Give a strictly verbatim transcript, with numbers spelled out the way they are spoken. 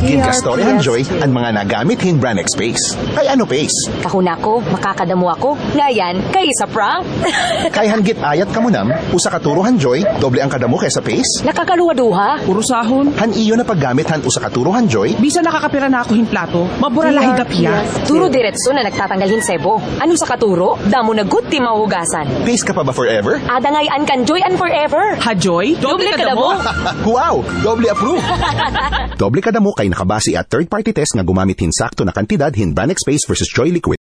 Gingastoryahan Joy ang mga nagamit hin brand X Space. Kay ano pace? Kahuna ko, makakadamo ako. Ngayan, kay sa prank. Kay hanggit ayat kamunam, usa katuruhan Joy, doble ang kadamo kaysa pace. Nakakaluwaduha. Puro sahon. Han iyo na paggamit han usa katuruhan Joy. Bisa nakakapira na ako hin plato. Mabura lahi gapiya. Turo diretso na nagtatanggal hin sebo. Ano sa katuro? Damo na good ti mahugasan. Pace ka pa ba forever? Adangayaan kan Joy and forever. Ha, Joy? Doble kadamo. Wow! Doble approve! Doble kadamo kay nakabase at third-party test nga gumamit hin sakto na kantidad hin brand X Space versus Joy Liquid.